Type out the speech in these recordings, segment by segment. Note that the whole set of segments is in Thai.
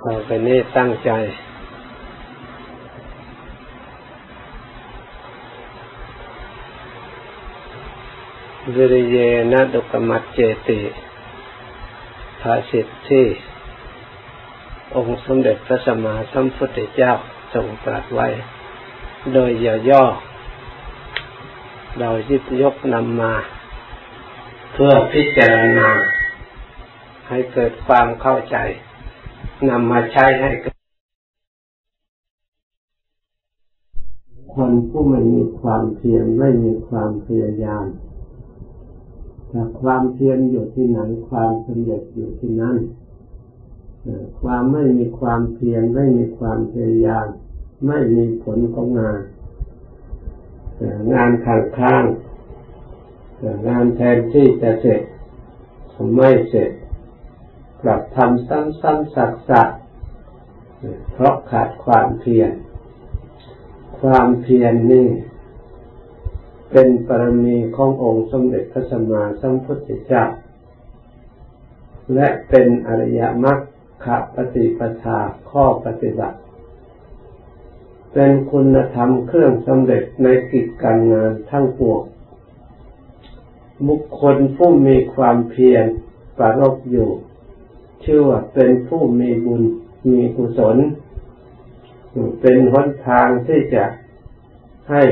ต่อไปนี้ตั้งใจวิริเยนะดุกมัจเจติภาษิตที่องค์สมเด็จพระสัมมาสัมพุทธเจ้าทรงตรัสไว้โดยย่อๆเราหยิบยกนำมาเพื่อพิจารณาให้เกิดความเข้าใจนำมาใช้ให้เกิดคนผู้ไม่มีความเพียรไม่มีความพยายามแต่ความเพียรอยู่ที่ไหนความสำเร็จอยู่ที่นั่นความไม่มีความเพียรไม่มีความพยายามไม่มีผลของงานข้างงานแทนที่จะเสร็จไม่เสร็จกลับทำซ้ำๆซักๆเพราะขาดความเพียรความเพียรนี่เป็นปรมีขององค์สมเด็จพระสัมมาสัมพุทธเจ้าและเป็นอริยมรรคปฏิปทาข้อปฏิบัติเป็นคุณธรรมเครื่องสำเร็จในกิจการงานทั้งปวงบุคคลผู้มีความเพียรประรบอยู่ชื่อว่าเป็นผู้มีบุญมีกุศลเป็นหนทางที่จะให้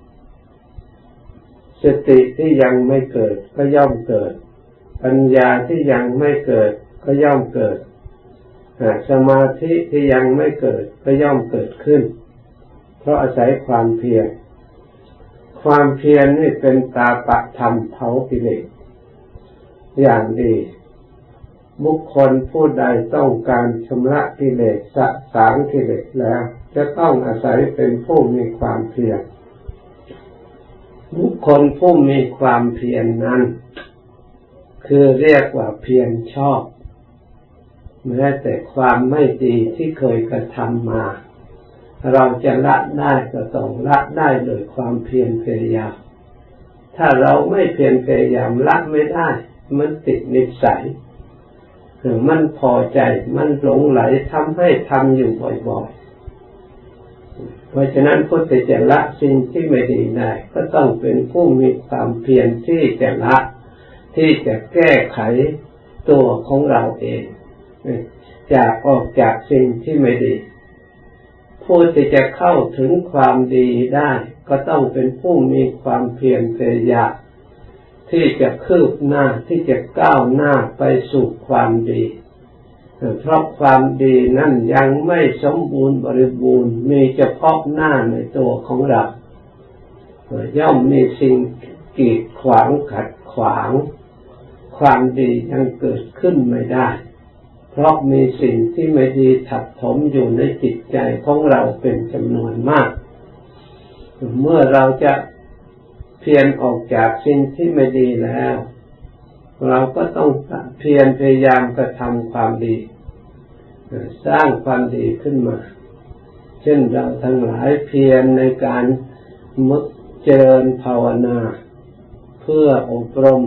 สติที่ยังไม่เกิดก็ย่อมเกิดปัญญาที่ยังไม่เกิดก็ย่อมเกิดสมาธิที่ยังไม่เกิดก็ย่อมเกิดขึ้นเพราะอาศัยความเพียรความเพียรนี่เป็นตาปะธรรมเผากิเลสอย่างดีบุคคลผู้ใดต้องการชำระกิเลสสะสางกิเลสแล้วจะต้องอาศัยเป็นผู้มีความเพียรบุคคลผู้มีความเพียรนั้นคือเรียกว่าเพียรชอบแม้แต่ความไม่ดีที่เคยกระทำมาเราจะละได้ก็ต้องละได้โดยความเพียรพยายามถ้าเราไม่เพียรพยายามละไม่ได้มันติดนิสัยมันพอใจมันหลงไหลทำให้ทำอยู่บ่อยๆเพราะฉะนั้นผู้ที่จะละสิ่งที่ไม่ดีได้ก็ต้องเป็นผู้มีความเพียรที่จะละที่จะแก้ไขตัวของเราเองจากออกจากสิ่งที่ไม่ดีผู้ที่จะเข้าถึงความดีได้ก็ต้องเป็นผู้มีความเพียรพยายามที่จะคืบหน้าที่จะก้าวหน้าไปสู่ความดีเพราะความดีนั้นยังไม่สมบูรณ์บริบูรณ์มีเฉพาะหน้าในตัวของเราย่อมมีสิ่งกีดขวางขัดขวางความดียังเกิดขึ้นไม่ได้เพราะมีสิ่งที่ไม่ดีทับถมอยู่ในจิตใจของเราเป็นจำนวนมากเมื่อเราจะเพียรออกจากสิ่งที่ไม่ดีแล้วเราก็ต้องเพียรพยายามกระทำความดีสร้างความดีขึ้นมาเช่นเราทั้งหลายเพียรในการเจริญภาวนาเพื่ออบรม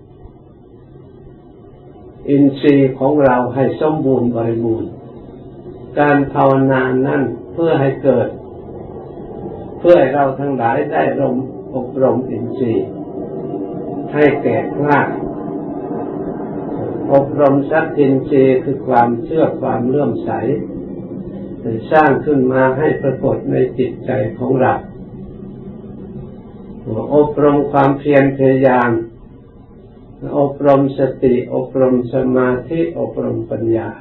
อินทรีย์ของเราให้สมบูรณ์บริบูรณ์การภาวนานั้นเพื่อให้เกิดเพื่อให้เราทั้งหลายได้อบรมอินทรีย์ให้แก่กล้าอบรมสัตทินทรีย์คือความเชื่อความเลื่อมใสสร้างขึ้นมาให้ปรากฏในจิตใจของเราอบรมความเพียรพยายามอบรมสติอบรมสมาธิอบรมปัญญา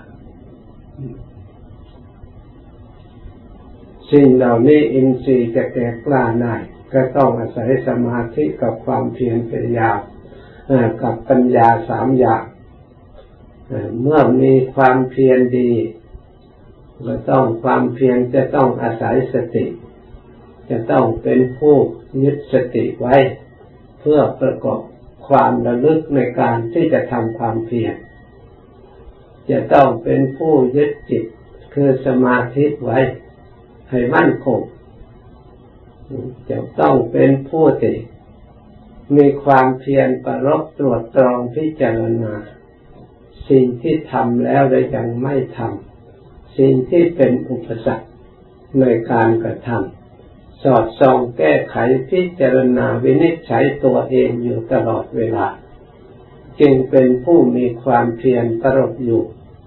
สิ่งเหล่านี้อินทรีย์จะแก่กล้าได้ก็ต้องอาศัยสมาธิกับความเพียรพยายามกับปัญญาสามอย่างเมื่อมีความเพียรดีก็ต้องความเพียรจะต้องอาศัยสติจะต้องเป็นผู้ยึดสติไว้เพื่อประกอบความระลึกในการที่จะทำความเพียรจะต้องเป็นผู้ยึดจิตคือสมาธิไว้ให้มั่นคงจะต้องเป็นผู้ที่มีความเพียรประรบตรวจตรองพิจารณาสิ่งที่ทำแล้วและยังไม่ทำสิ่งที่เป็นอุปสรรคในการกระทำสอดส่องแก้ไขพิจารณาวินิจฉัยตัวเองอยู่ตลอดเวลาจึงเป็นผู้มีความเพียรประรบอยู่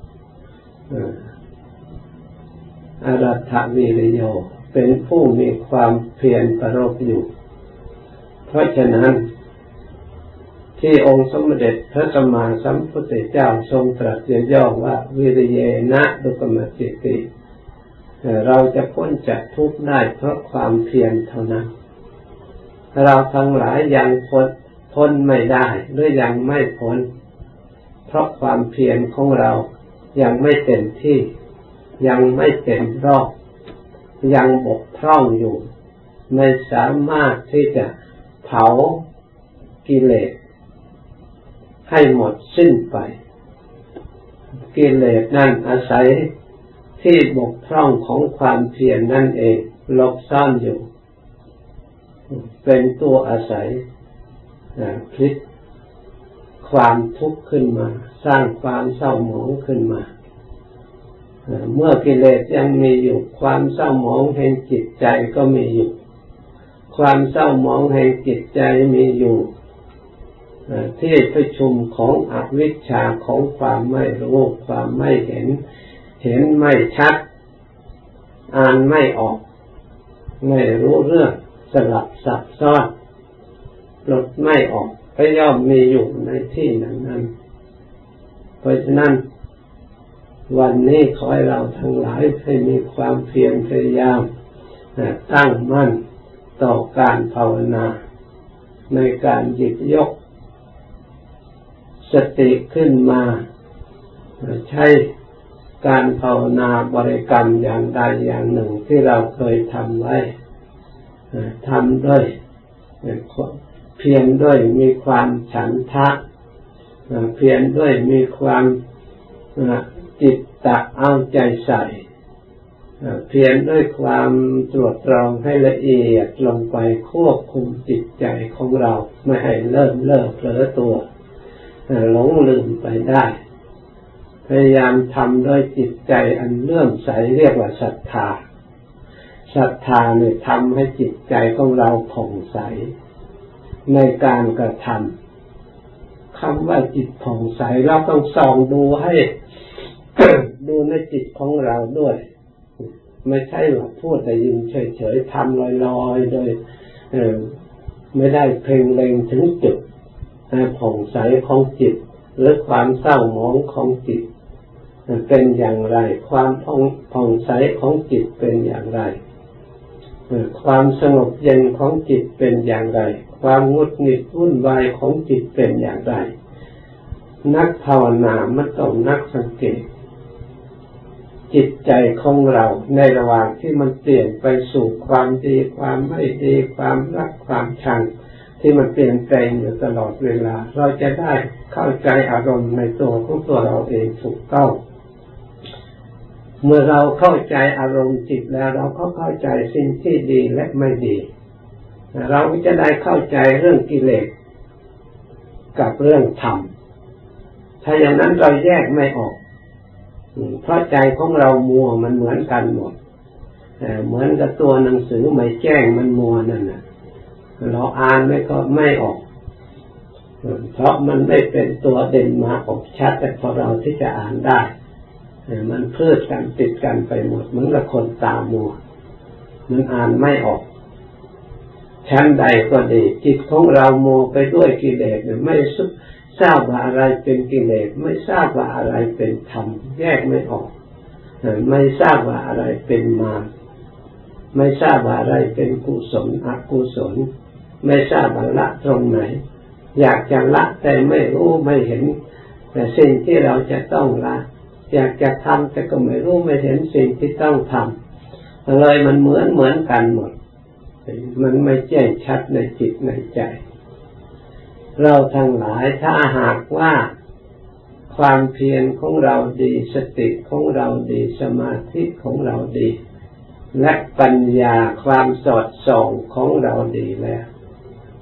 อรัตถวิริโยเป็นผู้มีความเพียรประรบอยู่เพราะฉะนั้นที่องค์สมเด็จพระสัมมาสัมพุทธเจ้าทรงตรัสย่อว่าวิริเยนะดุกขมัจจิติเราจะพ้นจากทุกข์ได้เพราะความเพียรเท่านั้นเราทั้งหลายยังพ้นไม่ได้หรือยังไม่พ้นเพราะความเพียรของเรายังไม่เต็มที่ยังไม่เต็มรอบยังบกพร่องอยู่ไม่สามารถที่จะเผากิเลสให้หมดสิ้นไปกิเลสนั่นอาศัยที่บกพร่องของความเพียรนั่นเองหลบซ่อนอยู่เป็นตัวอาศัยพลิกความทุกข์ขึ้นมาสร้างความเศร้าหมองขึ้นมาเมื่อกิเลสยังมีอยู่ความเศร้าหมองแห่งจิตใจก็มีอยู่ความเศร้าหมองแห่งจิตใจมีอยู่ที่ประชุมของอวิชชาของความไม่รู้ความไม่เห็นไม่ชัดอ่านไม่ออกไม่รู้เรื่องสลับซับซ้อนปลดไม่ออกก็ย่อมมีอยู่ในที่นั้นเพราะฉะนั้นวันนี้ขอให้เราทั้งหลายให้มีความเพียรพยายามตั้งมั่นต่อการภาวนาในการหยิบยกสติขึ้นมาใช้การภาวนาบริกรรมอย่างใดอย่างหนึ่งที่เราเคยทำไว้ทำด้วยเพียรด้วยมีความฉันทะเพียรด้วยมีความจิตตะเอาใจใส่เพียรด้วยความตรวจตรองให้ละเอียดลงไปควบคุมจิตใจของเราไม่ให้เลิกเผลอตัวหลงลืมไปได้พยายามทำด้วยจิตใจอันเลื่อมใสเรียกว่าศรัทธาเนี่ยทำให้จิตใจของเราผ่องใสในการกระทำคำว่าจิตผ่องใสเราต้องส่องดูให้ ดูในจิตของเราด้วยไม่ใช่ว่าพูดแต่ยินเฉยๆทำลอยๆโดยไม่ได้เพ่งเล็งถึงจุดผ่องใสของจิตหรือความเศร้าหมองของจิตเป็นอย่างไรความผ่องใสของจิตเป็นอย่างไรความสงบเย็นของจิตเป็นอย่างไรความงุดหงิดวุ่นวายของจิตเป็นอย่างไรนักภาวนามันต้องนักสังเกตจิตใจของเราในระหว่างที่มันเปลี่ยนไปสู่ความดีความไม่ดีความรักความชังที่มันเปลี่ยนแปลงอยู่ตลอดเวลาเราจะได้เข้าใจอารมณ์ในตัวของตัวเราเองถูกต้องเมื่อเราเข้าใจอารมณ์จิตแล้วเราก็เข้าใจสิ่งที่ดีและไม่ดีเราจะได้เข้าใจเรื่องกิเลสกับเรื่องธรรมถ้าอย่างนั้นเราแยกไม่ออกเพราะใจของเรามัวมันเหมือนกันหมดเหมือนกับตัวหนังสือไม่แจ้งมันมัวนั่นน่ะเราอ่านไม่ออกเพราะมันไม่เป็นตัวเด่นมาออกชัดแต่พอเราที่จะอ่านได้มันเพลิดกันติดกันไปหมดเหมือนกับคนตามัวมันอ่านไม่ออกชั้นใดก็ดีจิตของเรามัวไปด้วยกิเลสไม่ทราบว่าอะไรเป็นกิเลสไม่ทราบว่าอะไรเป็นธรรมแยกไม่ออกไม่ทราบว่าอะไรเป็นมารไม่ทราบว่าอะไรเป็นกุศลอกุศลไม่ทราบว่าละตรงไหนอยากจะละแต่ไม่รู้ไม่เห็นแต่สิ่งที่เราจะต้องละอยากจะทำแต่ก็ไม่รู้ไม่เห็นสิ่งที่ต้องทำเลยมันเหมือนกันหมดมันไม่แจ้งชัดในจิตในใจเราทั้งหลายถ้าหากว่าความเพียรของเราดีสติของเราดีสมาธิของเราดีและปัญญาความสอดส่องของเราดีแล้วท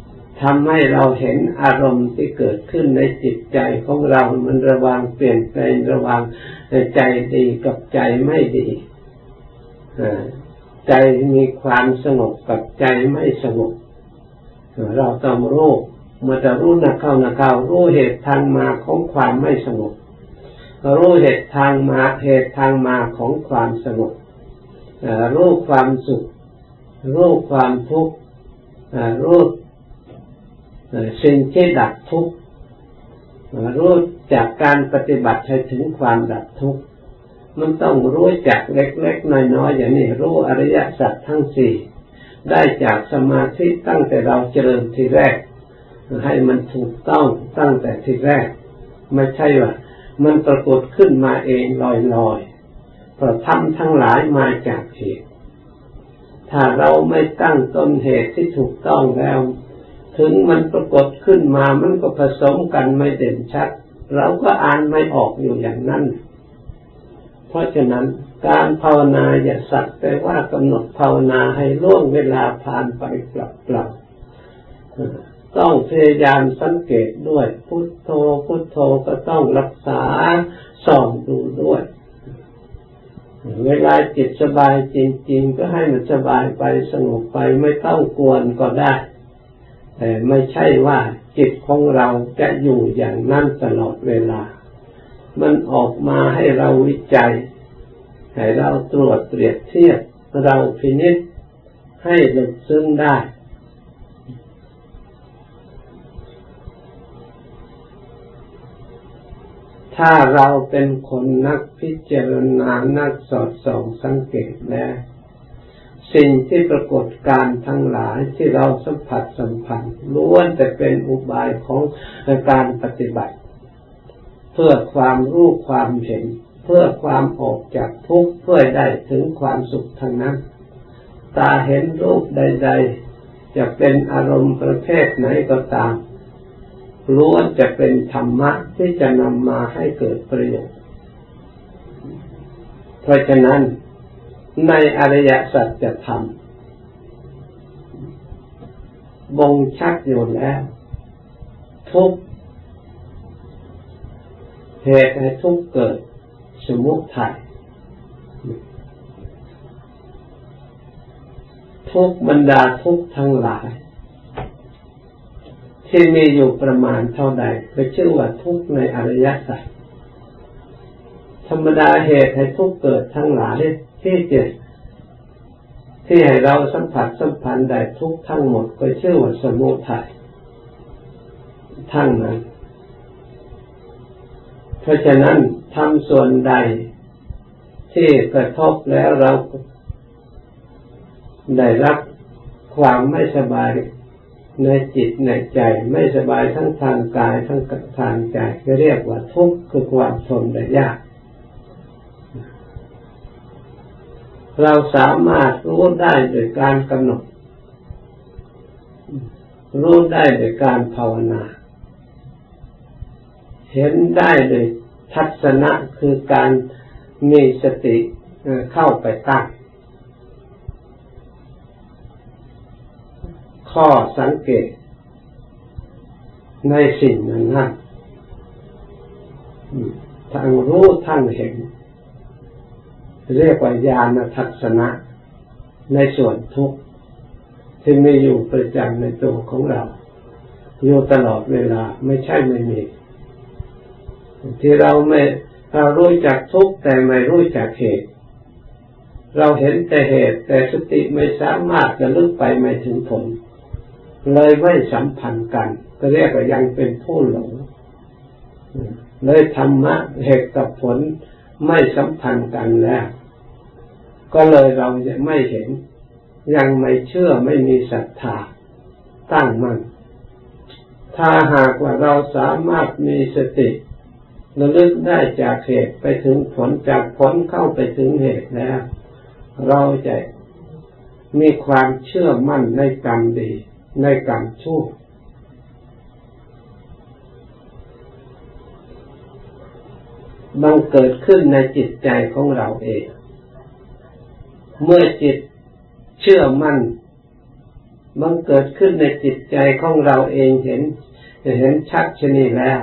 ทำให้เราเห็นอารมณ์ที่เกิดขึ้นในจิตใจของเรามันระหว่างเปลี่ยนแปลงระหว่างใจดีกับใจไม่ดีใจมีความสงบกับใจไม่สงบเราต้องรู้เมื่อจะรู้นะเข้ารู้เหตุทางมาของความไม่สงบรู้เหตุทางมาของความสงบรู้ความสุขรู้ความทุกข์รู้สิ่งที่ดับทุกข์รู้จากการปฏิบัติให้ถึงความดับทุกข์มันต้องรู้จักเล็กๆน้อยๆอย่างนี้รู้อริยสัจทั้งสี่ได้จากสมาธิตั้งแต่เราเจริญทีแรกให้มันถูกต้องตั้งแต่ทีแรกไม่ใช่ว่ามันปรากฏขึ้นมาเองลอยๆเพราะธรรมทั้งหลายมาจากเหตุถ้าเราไม่ตั้งต้นเหตุที่ถูกต้องแล้วถึงมันปรากฏขึ้นมามันก็ผสมกันไม่เด่นชัดเราก็อ่านไม่ออกอยู่อย่างนั้นเพราะฉะนั้นการภาวนาอย่าสักแต่ว่ากำหนดภาวนาให้ล่วงเวลาผ่านไปเปล่าๆต้องพยายามสังเกตด้วยพุทโธพุทโธก็ต้องรักษาส่องดูด้วยเวลาจิตสบายจริงๆก็ให้มันสบายไปสงบไปไม่ต้องกวนก็ได้แต่ไม่ใช่ว่าจิตของเราจะอยู่อย่างนั้นตลอดเวลามันออกมาให้เราวิจัยให้เราตรวจเปรียบเทียบเราพินิจให้ลึกซึ้งได้ถ้าเราเป็นคนนักพิจารณานักสอดส่องสังเกตแล้วสิ่งที่ปรากฏการทั้งหลายที่เราสัมผัสสัมพันธ์ล้วนแต่เป็นอุบายของการปฏิบัติเพื่อความรู้ความเห็นเพื่อความออกจากทุกข์เพื่อได้ถึงความสุขทั้งนั้นตาเห็นรูปใดๆจะเป็นอารมณ์ประเภทไหนก็ตามล้วนจะเป็นธรรมะที่จะนำมาให้เกิดประโยชน์เพราะฉะนั้นในอริยสัจธรรมบ่งชัดอยู่แล้วทุกเหตุให้ทุกเกิดสมุทัยทุกบรรดาทุกทั้งหลายที่มีอยู่ประมาณเท่าใดก็ชื่อว่าทุกในอริยสัจธรรมดาเหตุให้ทุกเกิดทั้งหลายที่ให้เราสัมผัสสัมพันธ์ได้ทุกทั้งหมดก็ชื่อว่าสมุทัยทั้งนั้นเพราะฉะนั้นทำส่วนใดที่กระทบแล้วเราได้รับความไม่สบายในจิตในใจไม่สบายทั้งทางกายทั้งทางใจก็เรียกว่าทุกข์คือความทนได้ยากเราสามารถรู้ได้โดยการกำหนดรู้ได้โดยการภาวนาเห็นได้โดยทัศนะคือการมีสติเข้าไปตั้งข้อสังเกตในสิ่งนั้นทั้งรู้ทั้งเห็นเรียกว่าญาณทัศนะในส่วนทุกข์ที่มีอยู่ประจำในตัวของเราอยู่ตลอดเวลาไม่ใช่ไม่มีที่เรารู้จักทุกข์แต่ไม่รู้จักเหตุเราเห็นแต่เหตุแต่สติไม่สามารถจะลึกไปไม่ถึงผลเลยไม่สัมพันธ์กันก็เรียกว่ายังเป็นผู้หลงเลยธรรมะเหตุกับผลไม่สัมพันธ์กันแล้วก็เลยเราจะไม่เห็นยังไม่เชื่อไม่มีศรัทธาตั้งมั่นถ้าหากว่าเราสามารถมีสติระลึกได้จากเหตุไปถึงผลจากผลเข้าไปถึงเหตุแล้วเราจะมีความเชื่อมั่นในกรรมดีในกรรมชั่วบังเกิดขึ้นในจิตใจของเราเองเมื่อจิตเชื่อมั่นมันเกิดขึ้นในจิตใจของเราเองเห็นชัดชนิดแล้ว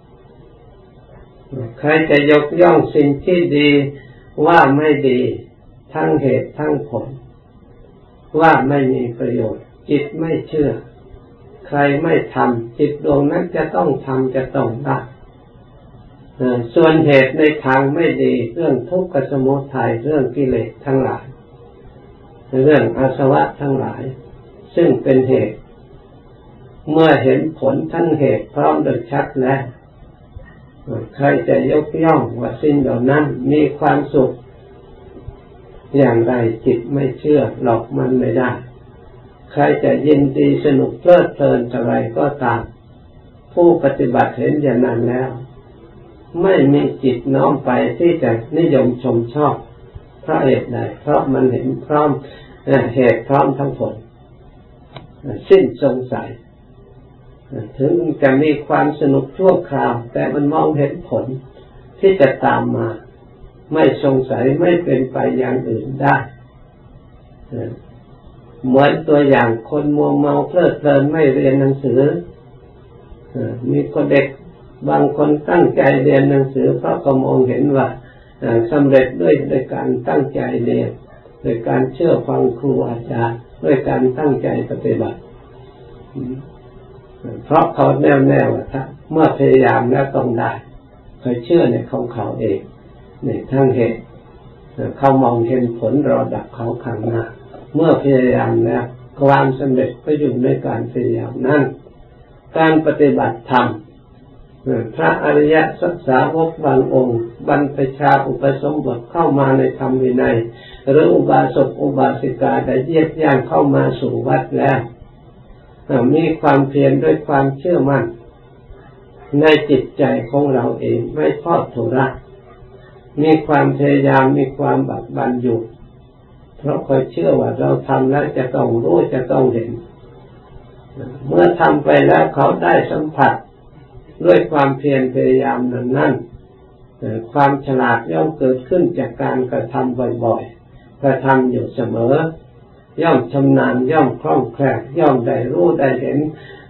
ใครจะยกย่องสิ่งที่ดีว่าไม่ดีทั้งเหตุทั้งผลว่าไม่มีประโยชน์จิตไม่เชื่อใครไม่ทำจิตดวงนั้นจะต้องทำจะต้องได้ส่วนเหตุในทางไม่ดีเรื่องทุกข์สมุทัยเรื่องกิเลสทั้งหลายเรื่องอาสวะทั้งหลายซึ่งเป็นเหตุเมื่อเห็นผลทั้งเหตุพร้อมโดยชัดแล้วใครจะยกย่องว่าสิ่งเหล่านั้นมีความสุขอย่างไรจิตไม่เชื่อหลอกมันไม่ได้ใครจะยินดีสนุกเพลิดเพลินอะไรก็ตามผู้ปฏิบัติเห็นอย่างนั้นแล้วไม่มีจิตน้อมไปที่จะนิยมชมชอบเพราะเหตุใดเพราะมันเห็นพร้อมเหตุพร้อมทั้งผลสิ้นสงสัยถึงจะมีความสนุกชั่วคราวแต่มันมองเห็นผลที่จะตามมาไม่สงสัยไม่เป็นไปอย่างอื่นได้เหมือนตัวอย่างคนมัวเมาเพลิดเพลินไม่เรียนหนังสือมีคนเด็กบางคนตั้งใจเรียนหนังสือเพราะก็มองเห็นว่าสำเร็จด้วยการตั้งใจเรียนโดยการเชื่อฟังครูอาจารย์ด้วยการตั้งใจปฏิบัติเพราะเขาแน่วว่าถ้าเมื่อพยายามแล้วต้องได้เขาเชื่อในของเขาเองในทั้งเหตุเขามองเห็นผลรอดับเขาข้างหน้าเมื่อพยายามแล้วความสำเร็จก็อยู่ในการพยายามนั้นการปฏิบัติธรรมพระอริยสัจสาวกบางองค์บรรพชาอุปสมบทเข้ามาในธรรมวินัยหรืออุบาสกอุบาสิกาได้เยียบย่างเข้ามาสู่วัดแล้วมีความเพียรด้วยความเชื่อมั่นในจิตใจของเราเองไม่ทอดทุระมีความพยายามมีความบักบั่นอยู่เพราะคอยเชื่อว่าเราทำแล้วจะต้องรู้จะต้องเห็นเมื่อทำไปแล้วเขาได้สัมผัสด้วยความเพียรพยายามนั้นความฉลาดย่อมเกิดขึ้นจากการกระทำบ่อยๆกระทำอยู่เสมอย่อมชำนาญย่อมคล่องแคล่วย่อมได้รู้ได้เห็น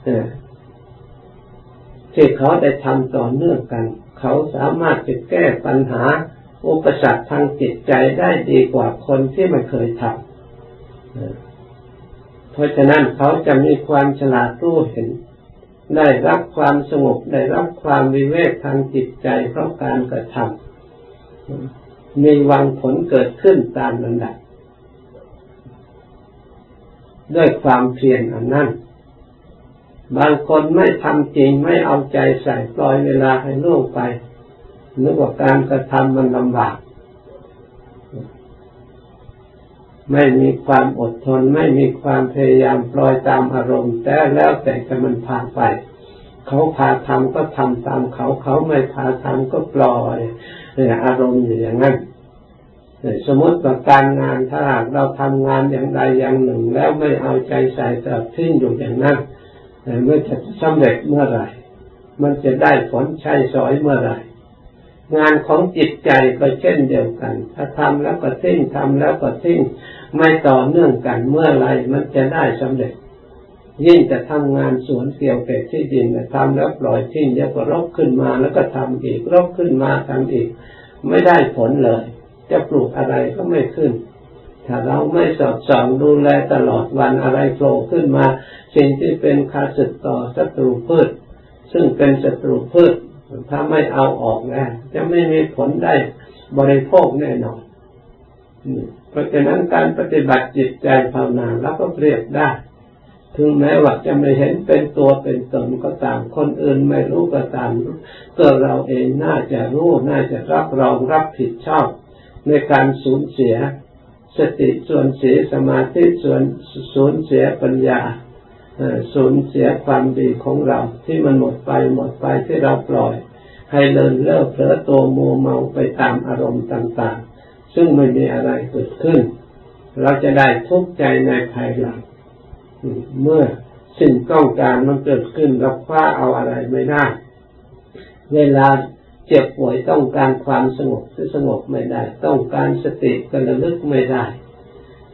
ที่เขาได้ทำต่อเนื่องกันเขาสามารถจะแก้ปัญหาอุปสรรคทางจิตใจได้ดีกว่าคนที่ไม่เคยทำเพราะฉะนั้นเขาจะมีความฉลาดรู้เห็นได้รับความสงบได้รับความวิเวกทางจิตใจเพราะการกระทำมีหวังผลเกิดขึ้นตามลำดับด้วยความเพียรอันนั้นบางคนไม่ทำจริงไม่เอาใจใส่ปล่อยเวลาให้ล่วงไปนึกว่าการกระทำมันลำบากไม่มีความอดทนไม่มีความพยายามปล่อยตามอารมณ์แต่แล้วแต่จะมันพาไปเขาพาทำก็ทำตามเขาเขาไม่พาทำก็ปล่อยอารมณ์อย่างนั้นสมมติว่าการงานถ้าเราทำงานอย่างใดอย่างหนึ่งแล้วไม่เอาใจใส่แต่ทิ้งอยู่อย่างนั้นเมื่อจะสำเร็จเมื่อไหร่มันจะได้ผลใช้สอยเมื่อไหร่งานของจิตใจก็เช่นเดียวกันถ้าทำแล้วก็ทิ้งทำแล้วก็ทิ้งไม่ต่อเนื่องกันเมื่อไรมันจะได้สำเร็จยิ่งจะทำงานสวนเกี่ยวกับที่ดินทำแล้วปล่อยทิ้งเดี๋ยวก็รบขึ้นมาแล้วก็ทำอีกรบขึ้นมาทำอีกไม่ได้ผลเลยจะปลูกอะไรก็ไม่ขึ้นถ้าเราไม่สอดส่องดูแลตลอดวันอะไรโผล่ขึ้นมาสิ่งที่เป็นข้าศึกต่อศัตรูพืชซึ่งเป็นศัตรูพืชถ้าไม่เอาออกแล้วจะไม่มีผลได้บริโภคแน่นอนเพราะฉะนั้นการปฏิบัติจิตใจภาวนาแล้วก็เปรียบได้ถึงแม้ว่าจะไม่เห็นเป็นตัวเป็นตนก็ตามคนอื่นไม่รู้ก็ตามตัวเราเองน่าจะรู้น่าจะรับรองรับผิดชอบในการสูญเสียสติส่วนเสียสมาธิส่วนสูญเสียปัญญาสูญเสียความดีของเราที่มันหมดไปที่เราปล่อยให้เลินเล่อเผลอตัวมัวเมาไปตามอารมณ์ต่างๆซึ่งไม่มีอะไรเกิดขึ้นเราจะได้ทุกข์ใจในภายหลังเมื่อสิ่งต้องการมันเกิดขึ้นเราคว้าเอาอะไรไม่ได้เวลาเจ็บป่วยต้องการความสงบที่สงบไม่ได้ต้องการสติก็ระลึกไม่ได้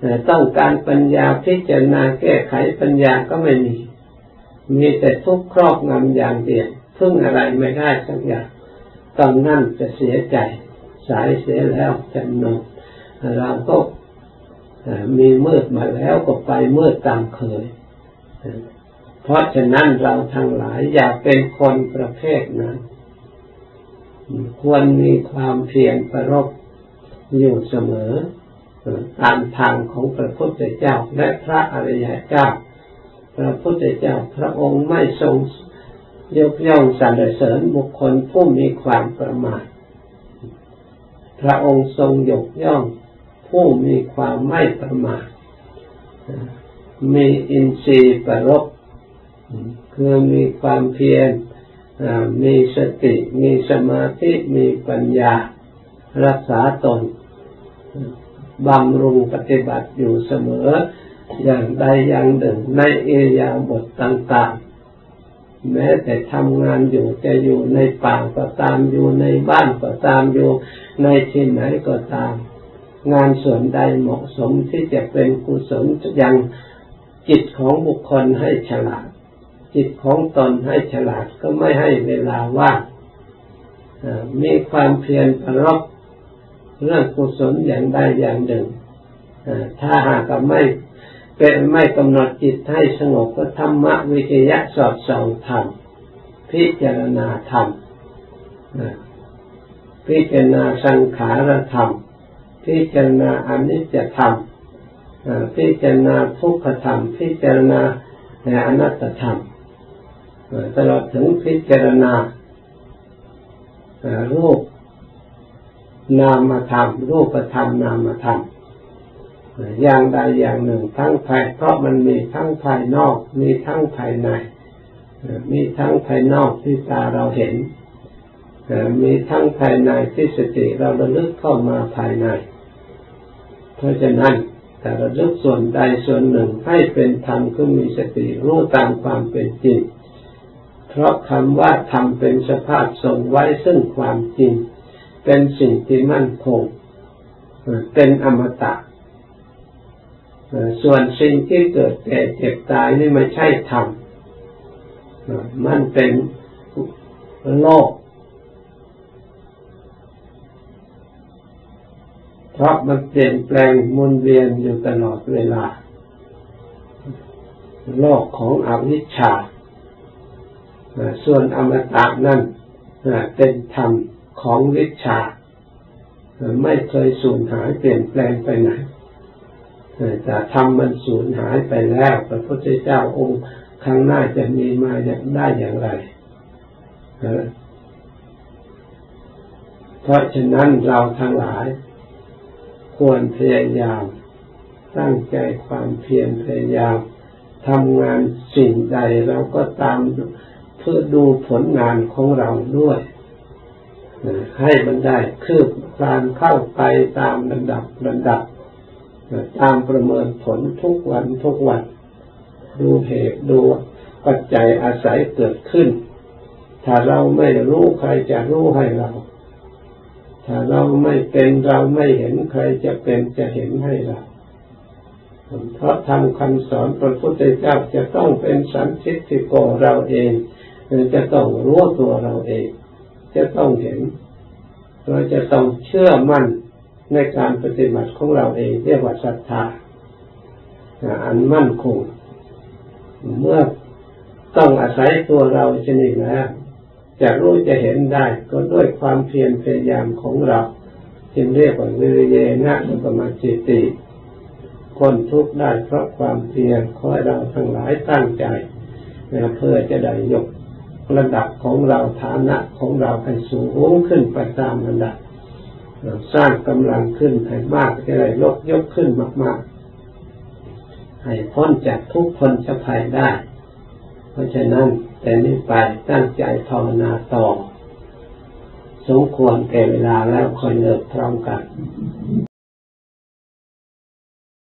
ต้องการปัญญาพิจารณาแก้ไขปัญญาก็ไม่มีแต่ทุกข์ครอบงำอย่างเดียวพึ่งอะไรไม่ได้สักอย่างตอนนั้นจะเสียใจสายเสียแล้วจำนวนเราก็มีมืดมาแล้วก็ไปมืดตามเคยเพราะฉะนั้นเราทั้งหลายอย่าเป็นคนประเภทนั้นควรมีความเพียรประรบอยู่เสมอตามทางของพระพุทธเจ้าและพระอริยเจ้าพระพุทธเจ้าพระองค์ไม่ทรงยกย่องสรรเสริญบุคคลผู้มีความประมาทพระองค์ทรงยกย่องผู้มีความไม่ประมาทมีอินทรีย์ประรบคือมีความเพียรมีสติมีสมาธิมีปัญญารักษาตนบำรุงปฏิบัติอยู่เสมออย่างใดอย่างหนึ่งในอิริยาบถต่างๆแม้แต่ทำงานอยู่จะอยู่ในป่าก็ตามอยู่ในบ้านก็ตามอยู่ในที่ไหนก็ตามงานส่วนใดเหมาะสมที่จะเป็นกุศลยังจิตของบุคคลให้ฉลาดจิตของตนให้ฉลาดก็ไม่ให้เวลาว่างมีความเพียรประรบเรื่องกุศลอย่างใดอย่างหนึ่งถ้าหากไม่กำหนดจิตให้สงบก็ธรรมะวิจยะสอดส่องธรรมพิจารณาธรรมพิจารณาสังขารธรรมพิจารณาอนิจจธรรมพิจารณาทุกขธรรมพิจารณาอนัตตธรรมตลอดถึงพิจารณารูปนามธรรมรูปธรรมนามธรรมอย่างใดอย่างหนึ่งทั้งภายเพราะมันมีทั้งภายนอกมีทั้งภายในมีทั้งภายนอกที่ตาเราเห็นมีทั้งภายในที่สติเราระลึกเข้ามาภายในเพราะฉะนั้นแต่ระลึกส่วนใดส่วนหนึ่งให้เป็นธรรมคือมีสติรู้ตามความเป็นจริงเพราะคำว่าธรรมเป็นสภาพทรงไว้ซึ่งความจริงเป็นสิ่งที่มั่นคงเป็นอมตะส่วนสิ่งที่เกิดแก่เจ็บตายนี่ไม่ใช่ธรรมมันเป็นโลกเพราะมันเปลี่ยนแปลงหมุนเวียนอยู่ตลอดเวลาโลกของอวิชชาส่วนอมตะนั่นเป็นธรรมของวิชชาไม่เคยสูญหายเปลี่ยนแปลงไปไหนแต่ธรรมมันสูญหายไปแล้วพระพุทธเจ้าองค์ข้างหน้าจะมีมาได้อย่างไรเพราะฉะนั้นเราทั้งหลายควรพยายามตั้งใจความเพียรพยายามทำงานสิ่งใดเราก็ตามเพื่อดูผลงานของเราด้วยให้มันได้คืบคลานเข้าไปตามระดับตามประเมินผลทุกวันดูเหตุดูปัจจัยอาศัยเกิดขึ้นถ้าเราไม่รู้ใครจะรู้ให้เราถ้าเราไม่เป็นเราไม่เห็นใครจะเป็นจะเห็นให้เราเพราะทำคำสอนพระพุทธเจ้าจะต้องเป็นสันทิฏฐิโกเราเองจะต้องรู้ตัวเราเองจะต้องเห็นเราจะต้องเชื่อมั่นในการปฏิบัติของเราเองเรียกว่าศรัทธาอันมั่นคงเมื่อต้องอาศัยตัวเราชนิดแล้วจะรู้จะเห็นได้ก็ด้วยความเพียรพยายามของเราจึงเรียกว่าวิริยะสัมปมาจิตติพ้นทุกข์ได้เพราะความเพียรขอให้เราทั้งหลายตั้งใจเพื่อจะได้ยกระดับของเราฐานะของเราให้สูงขึ้นไปตามระดับสร้างกำลังขึ้นให้มากจะได้ยกขึ้นมากๆให้พ้นจากทุกข์พ้นจากภัยได้เพราะฉะนั้นแต่นี้ไปตั้งใจภาวนาต่อสมควรแก่เวลาแล้วค่อยเลิกพร้อมกัน